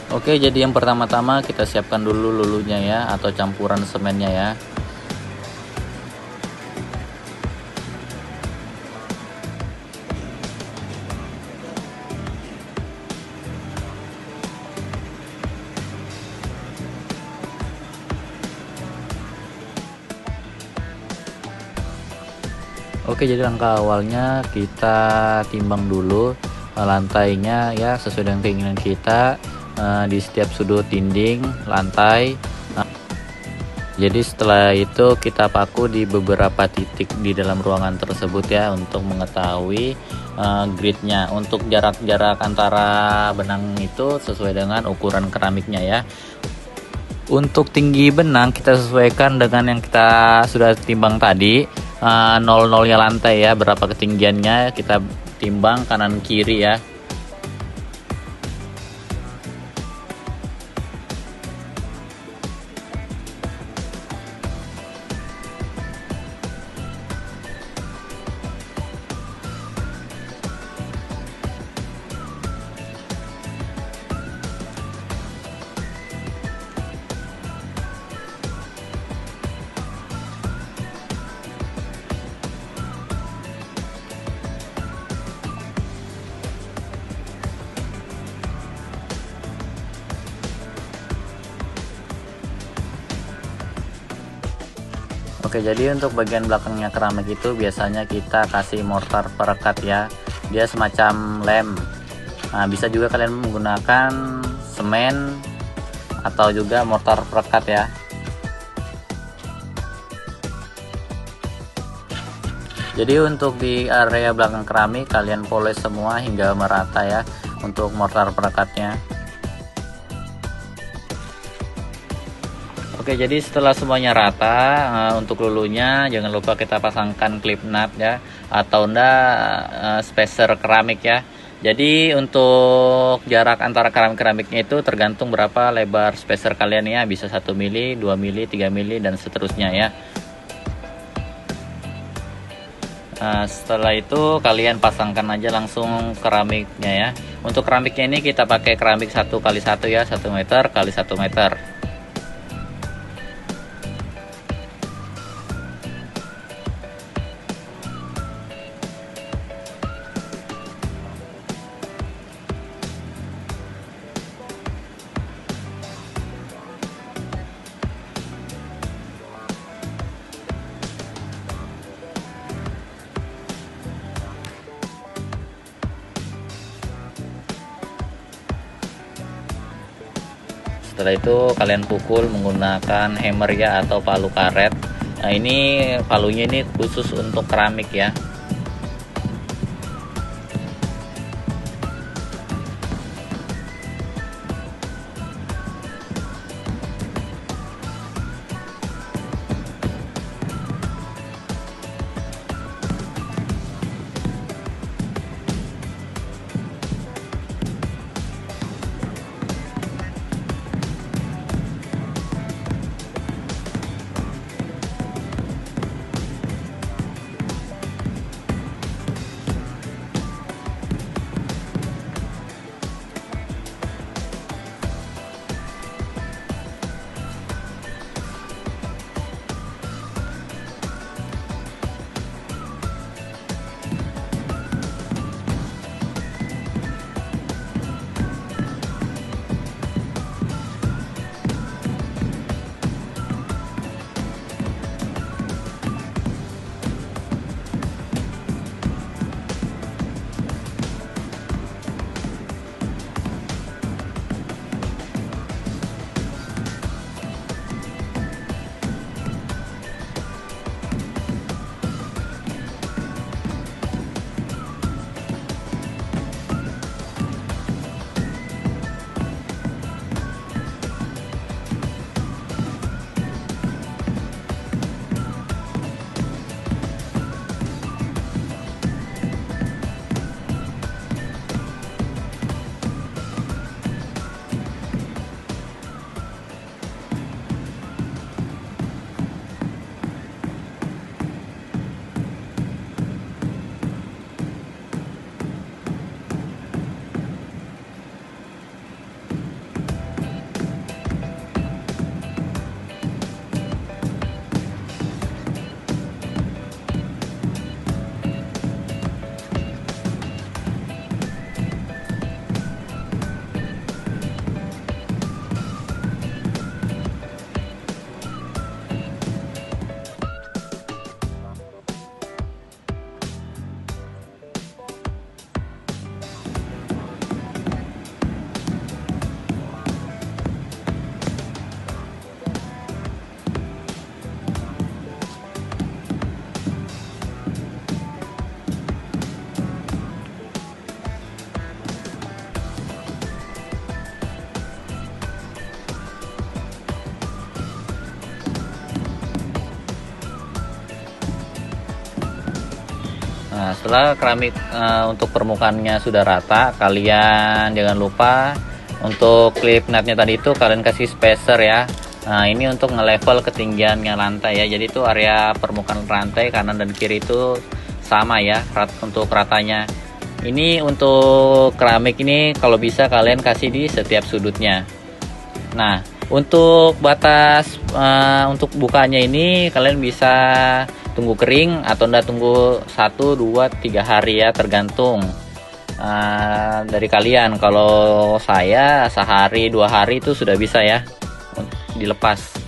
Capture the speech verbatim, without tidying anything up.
Oke, jadi yang pertama-tama kita siapkan dulu lulunya ya, atau campuran semennya ya. Oke, jadi langkah awalnya kita timbang dulu eh, lantainya ya, sesuai dengan keinginan kita eh, di setiap sudut dinding lantai. Nah, jadi setelah itu kita paku di beberapa titik di dalam ruangan tersebut ya, untuk mengetahui uh, gridnya. Untuk jarak-jarak antara benang itu sesuai dengan ukuran keramiknya ya. Untuk tinggi benang kita sesuaikan dengan yang kita sudah timbang tadi, uh, nol nolnya lantai ya, berapa ketinggiannya kita timbang kanan kiri ya. Oke, jadi untuk bagian belakangnya keramik itu biasanya kita kasih mortar perekat ya, dia semacam lem. Nah, bisa juga kalian menggunakan semen atau juga mortar perekat ya. Jadi untuk di area belakang keramik kalian poles semua hingga merata ya untuk mortar perekatnya. Oke, jadi setelah semuanya rata, uh, untuk lulunya jangan lupa kita pasangkan klip nut ya, atau enggak uh, spacer keramik ya. Jadi untuk jarak antara keramik-keramiknya itu tergantung berapa lebar spacer kalian ya, bisa satu mili, dua mili, tiga mili dan seterusnya ya. Nah, setelah itu kalian pasangkan aja langsung keramiknya ya. Untuk keramiknya ini kita pakai keramik satu kali satu ya, satu meter kali satu meter. Setelah itu kalian pukul menggunakan hammer ya, atau palu karet. Nah, ini palunya ini khusus untuk keramik ya. setelah keramik uh, untuk permukaannya sudah rata, kalian jangan lupa untuk klip nutnya tadi itu kalian kasih spacer ya. Nah, ini untuk nge-level ketinggiannya lantai ya. Jadi itu area permukaan lantai kanan dan kiri itu sama ya rat untuk ratanya. Ini untuk keramik ini kalau bisa kalian kasih di setiap sudutnya. Nah, untuk batas uh, untuk bukanya ini kalian bisa tunggu kering atau enggak tunggu satu, dua, tiga hari ya, tergantung uh, dari kalian. Kalau saya sehari dua hari itu sudah bisa ya dilepas.